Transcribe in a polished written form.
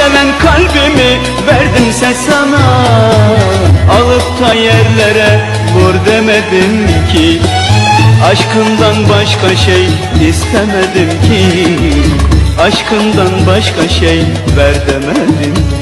seven kalbimi verdimse sana, alıp da yerlere vur demedim ki. Aşkından başka şey istemedim ki, aşkından başka şey ver demedim.